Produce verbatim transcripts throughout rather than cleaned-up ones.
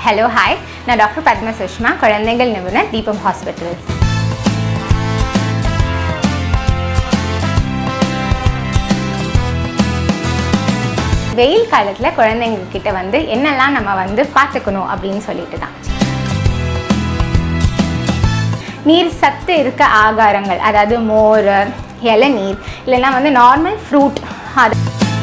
Hello, hi. நான் doctor Padma Sushma, குழந்தைகள் நிபுணர், தீபம் ஹாஸ்பிட்டல்ஸ். வெயில் காலத்தில் குழந்தைங்கக்கிட்ட வந்து என்னெல்லாம் நம்ம வந்து பார்த்துக்கணும் அப்படின்னு சொல்லிட்டு தான். நீர் சத்து இருக்க ஆகாரங்கள், அதாவது மோர், இளநீர், இல்லைன்னா வந்து நார்மல் ஃப்ரூட், அது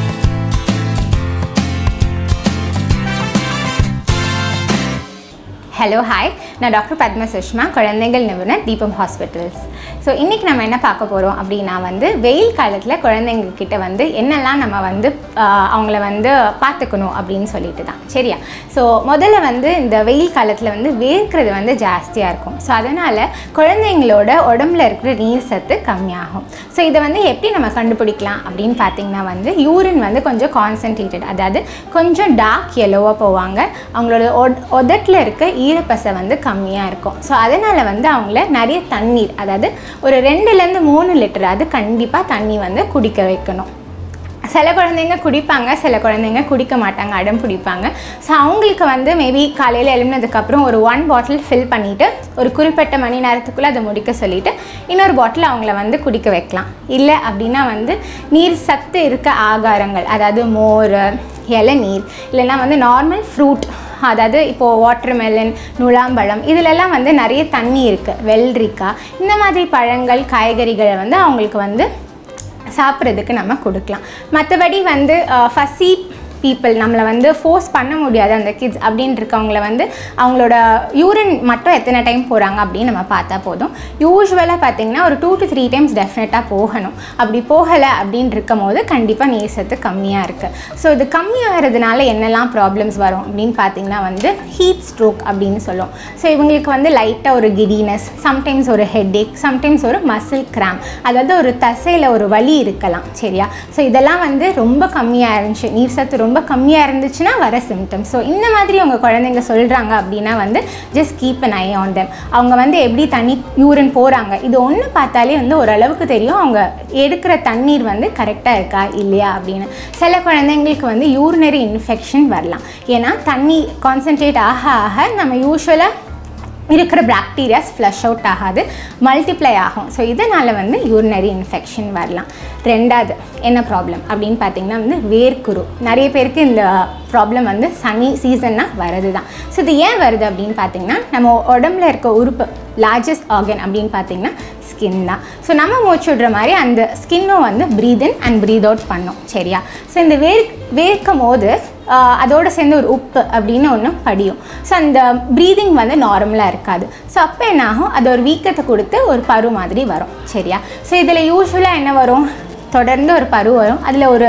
ஹலோ ஹாய், நான் டாக்டர் பத்மா சுஷ்மா, குழந்தைகள் நிபுணர், தீபம் ஹாஸ்பிட்டல்ஸ். ஸோ இன்றைக்கி நம்ம என்ன பார்க்க போகிறோம் அப்படின்னா வந்து வெயில் காலத்தில் குழந்தைங்கக்கிட்ட வந்து என்னெல்லாம் நம்ம வந்து அவங்கள வந்து பார்த்துக்கணும் அப்படின்னு சொல்லிட்டு தான். சரியா? ஸோ முதல்ல வந்து இந்த வெயில் காலத்தில் வந்து வேர்க்கிறது வந்து ஜாஸ்தியாக இருக்கும். ஸோ அதனால் குழந்தைங்களோட உடம்புல இருக்கிற நீர் சத்து கம்மியாகும். ஸோ இதை வந்து எப்படி நம்ம கண்டுபிடிக்கலாம் அப்படின்னு பார்த்திங்கன்னா வந்து யூரின் வந்து கொஞ்சம் கான்சன்ட்ரேட்டட், அதாவது கொஞ்சம் டார்க் எல்லோவாக போவாங்க. அவங்களோட உதட்டில் இருக்க ஈரப்பசை வந்து கம்மியாக இருக்கும். ஸோ அதனால் வந்து அவங்கள நிறைய தண்ணீர், அதாவது ஒரு ரெண்டுலேருந்து மூணு லிட்டர் அது கண்டிப்பாக தண்ணி வந்து குடிக்க வைக்கணும். சில குழந்தைங்க குடிப்பாங்க, சில குழந்தைங்க குடிக்க மாட்டாங்க, அடம் பிடிப்பாங்க. ஸோ அவங்களுக்கு வந்து மேபி காலையில் எழுந்ததுக்கப்புறம் ஒரு ஒன் பாட்டில் ஃபில் பண்ணிவிட்டு ஒரு குறிப்பிட்ட மணி நேரத்துக்குள்ளே அதை முடிக்க சொல்லிவிட்டு இன்னொரு பாட்டில் அவங்கள வந்து குடிக்க வைக்கலாம். இல்லை அப்படின்னா வந்து நீர் சத்து இருக்க ஆகாரங்கள், அதாவது மோர், இளநீர், இல்லைன்னா வந்து நார்மல் ஃப்ரூட், அதாவது இப்போது வாட்டர்மெலன், நுழாம்பழம், இதிலெல்லாம் வந்து நிறைய தண்ணி இருக்குது. வெள்ளரிக்காய், இந்த மாதிரி பழங்கள், காய்கறிகளை வந்து அவங்களுக்கு வந்து சாப்பிட்றதுக்கு நம்ம கொடுக்கலாம். மற்றபடி வந்து ஃபசி பீப்புள், நம்மளை வந்து ஃபோர்ஸ் பண்ண முடியாது அந்த கிட்ஸ் அப்படின்னு இருக்கவங்கள வந்து அவங்களோட யூரின் மட்டும் எத்தனை டைம் போகிறாங்க அப்படின்னு நம்ம பார்த்தா போதும். யூஸ்வலாக பார்த்திங்கன்னா ஒரு டூ டு த்ரீ டைம்ஸ் டெஃபினட்டாக போகணும். அப்படி போகலை அப்படின்னு இருக்கும் போது கண்டிப்பாக நீர் சத்து கம்மியாக இருக்குது. ஸோ இது கம்மியாகிறதுனால என்னெல்லாம் ப்ராப்ளம்ஸ் வரும் அப்படின்னு பார்த்திங்கன்னா வந்து ஹீட் ஸ்ட்ரோக் அப்படின்னு சொல்லுவோம். ஸோ இவங்களுக்கு வந்து லைட்டாக ஒரு கிடினஸ், சம்டைம்ஸ் ஒரு ஹெட்ஏக், சம்டைம்ஸ் ஒரு மசில் கிராம், அதாவது ஒரு தசையில் ஒரு வலி இருக்கலாம். சரியா? ஸோ இதெல்லாம் வந்து ரொம்ப கம்மியாக இருந்துச்சு, நீர் சத்து ரொம்ப கம்மியாக இருந்துச்சுன்னா வர சிம்டம்ஸ். ஸோ இந்த மாதிரி அவங்க குழந்தைங்க சொல்கிறாங்க அப்படின்னா வந்து just keep an eye on them. அவங்க வந்து எப்படி தண்ணி யூரின் போகிறாங்க இது ஒன்று பார்த்தாலே வந்து ஓரளவுக்கு தெரியும் அவங்க எடுக்கிற தண்ணீர் வந்து கரெக்டாக இருக்கா இல்லையா அப்படின்னு. சில குழந்தைங்களுக்கு வந்து யூரினரி இன்ஃபெக்ஷன் வரலாம். ஏன்னா தண்ணி கான்சன்ட்ரேட் ஆக ஆக நம்ம யூஸ்வலாக இருக்கிற பாக்டீரியாஸ் ஃப்ளஷ் அவுட் ஆகாது, மல்டிப்ளை ஆகும். ஸோ இதனால் வந்து யூரினரி இன்ஃபெக்ஷன் வரலாம். ரெண்டாவது என்ன ப்ராப்ளம் அப்படின்னு பார்த்திங்கன்னா வந்து வேர்க்குரு. நிறைய பேருக்கு இந்த ப்ராப்ளம் வந்து சனி சீசன்னாக வருது தான். ஸோ இது ஏன் வருது அப்படின்னு பார்த்திங்கன்னா நம்ம உடம்புல இருக்க உறுப்பு லார்ஜஸ்ட் ஆர்கன் அப்படின்னு பார்த்திங்கன்னா ஸ்கின் தான். ஸோ நம்ம மூச்சு விடுற மாதிரி அந்த ஸ்கின்னும் வந்து breathe in and breathe out பண்ணும். சரியா? ஸோ இந்த வேர் வேர்க்கும் போது அதோடு சேர்ந்து ஒரு உப்பு அப்படின்னு ஒன்று படியும். ஸோ அந்த ப்ரீதிங் வந்து நார்மலாக இருக்காது. ஸோ அப்போ என்ன ஆகும், அது ஒரு வீக்கத்தை கொடுத்து ஒரு பரு மாதிரி வரும். சரியா? ஸோ இதில் யூஸ்வலாக என்ன வரும், தொடர்ந்து ஒரு பரு வரும், அதில் ஒரு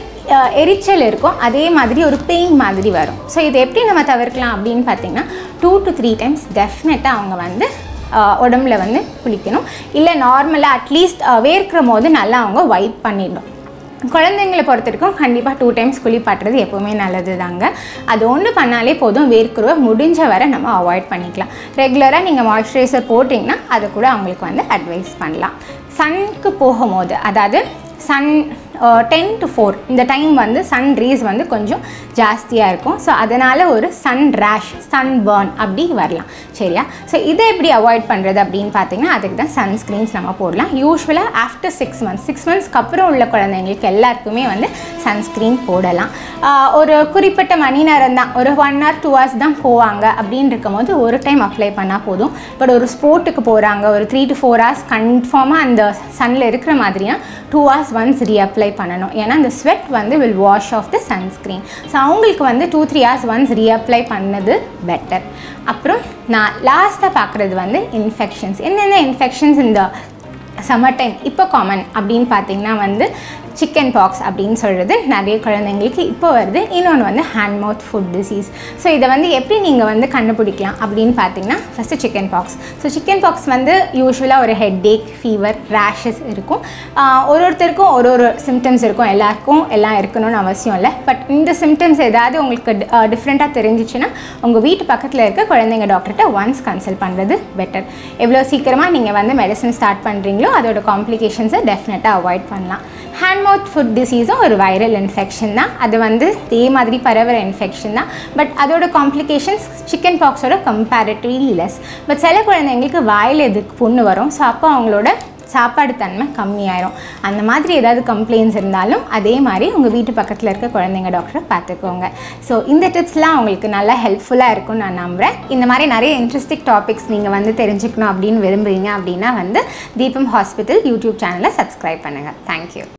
எரிச்சல் இருக்கும், அதே மாதிரி ஒரு பெயின் மாதிரி வரும். ஸோ இதை எப்படி நம்ம தவிர்க்கலாம் அப்படின்னு பார்த்திங்கன்னா டூ டு த்ரீ டைம்ஸ் டெஃபினட்டாக அவங்க வந்து உடம்புல வந்து குளிக்கணும். இல்லை நார்மலாக அட்லீஸ்ட் வேர்க்கிற போது நல்லா அவங்க வைப் பண்ணிடணும். குழந்தைங்களை பொறுத்த வரைக்கும் கண்டிப்பாக டூ டைம்ஸ் குளிப்பாட்டுறது எப்போவுமே நல்லது தாங்க. அது ஒன்று பண்ணாலே போதும், வேர்க்குருவை முடிஞ்ச வரை நம்ம அவாய்ட் பண்ணிக்கலாம். ரெகுலராக நீங்கள் மாய்ஸ்சரைசர் போட்டிங்கன்னா அதை கூட அவங்களுக்கு வந்து அட்வைஸ் பண்ணலாம். சன்க்கு போகும்போது, அதாவது சன் டென் டு ஃபோர் இந்த டைம் வந்து சன் ரேஸ் வந்து கொஞ்சம் ஜாஸ்தியாக இருக்கும். ஸோ அதனால் ஒரு சன் ரேஷ், சன் பர்ன் அப்படி வரலாம். சரியா? ஸோ இதை எப்படி அவாய்ட் பண்ணுறது அப்படின்னு பார்த்திங்கன்னா அதுக்கு தான் சன்ஸ்க்ரீன்ஸ் நம்ம போடலாம். யூஸ்வலாக ஆஃப்டர் சிக்ஸ் மந்த்ஸ் சிக்ஸ் மந்த்ஸ்க்கு அப்புறம் உள்ள குழந்தைங்களுக்கு எல்லாருக்குமே வந்து சன்ஸ்க்ரீன் போடலாம். ஒரு குறிப்பிட்ட மணி நேரம் தான், ஒரு ஒன் ஹவர் டூ ஹவர்ஸ் தான் போவாங்க அப்படின்னு இருக்கும் போது ஒரு டைம் அப்ளை பண்ணால் போதும். பட் ஒரு ஸ்போர்ட்டுக்கு போகிறாங்க, ஒரு த்ரீ டு ஃபோர் ஹவர்ஸ் கன்ஃபார்மாக அந்த சன்னில் இருக்கிற மாதிரியா டூ ஹவர்ஸ் ஒன்ஸ் ரீஅப்ளை பண்ணணும். ஏன்னா அந்த ஸ்வெட் வந்து will wash off the sunscreen. So அவங்களுக்கு வந்து two three hours once reapply பண்ணது பெட்டர். அப்புறம் நான் லாஸ்ட்டாக பார்க்குறது வந்து இன்ஃபெக்ஷன்ஸ். என்னென்ன இன்ஃபெக்ஷன்ஸ் இந்த சம்மர் டைம் இப்போ காமன் அப்படின்னு பார்த்திங்கன்னா வந்து சிக்கன் பாக்ஸ் அப்படின்னு சொல்கிறது நிறைய குழந்தைங்களுக்கு இப்போ வருது. இன்னொன்று வந்து hand mouth foot disease. So இதை வந்து எப்படி நீங்கள் வந்து கண்டுபிடிக்கலாம் அப்படின்னு பார்த்தீங்கன்னா first chicken pox. So chicken pox வந்து யூஸ்வலாக ஒரு ஹெட்ஏக், ஃபீவர், ரேஷஸ் இருக்கும். ஒரு ஒருத்தருக்கும் ஒரு ஒரு சிம்டம்ஸ் இருக்கும், எல்லாருக்கும் எல்லாம் இருக்கணும்னு அவசியம் இல்லை. பட் இந்த சிம்டம்ஸ் ஏதாவது உங்களுக்கு டிஃப்ரெண்ட்டாக தெரிஞ்சிச்சுன்னா உங்கள் வீட்டு பக்கத்தில் இருக்க குழந்தைங்க டாக்டர்கிட்ட ஒன்ஸ் கன்சல்ட் பண்ணுறது பெட்டர். எவ்வளோ சீக்கிரமாக நீங்கள் வந்து மெடிசன் ஸ்டார்ட் பண்ணுறீங்களோ அதோட காம்ப்ளிகேஷன்ஸை டெஃபினட்டாக அவாய்ட் பண்ணலாம். ஹேண்ட் மவுத் ஃபுட் டிசீஸும் ஒரு வைரல் இன்ஃபெக்ஷன் தான். அது வந்து இதே மாதிரி பரவுற இன்ஃபெக்ஷன் தான். பட் அதோட காம்ப்ளிகேஷன்ஸ் சிக்கன் பாக்ஸோட கம்பேரிட்டிவ்லி லெஸ். பட் சில குழந்தைங்களுக்கு வாயில் எதுக்கு புண்ணு வரும். ஸோ அப்போ அவங்களோட சாப்பாடு தன்மை கம்மியாயிரும். அந்த மாதிரி ஏதாவது கம்ப்ளைண்ட்ஸ் இருந்தாலும் அதே மாதிரி உங்கள் வீட்டு பக்கத்தில் இருக்க குழந்தைங்க டாக்டரை பார்த்துக்கோங்க. ஸோ இந்த டிப்ஸ்லாம் உங்களுக்கு நல்லா ஹெல்ப்ஃபுல்லாக இருக்கும்னு நான் நம்புகிறேன். இந்த மாதிரி நிறைய இன்ட்ரெஸ்டிங் டாபிக்ஸ் நீங்கள் வந்து தெரிஞ்சுக்கணும் அப்படின்னு விரும்புகிறீங்க அப்படின்னா வந்து தீபம் ஹாஸ்பிட்டல் யூடியூப் சேனலை சப்ஸ்கிரைப் பண்ணுங்கள். தேங்க்யூ.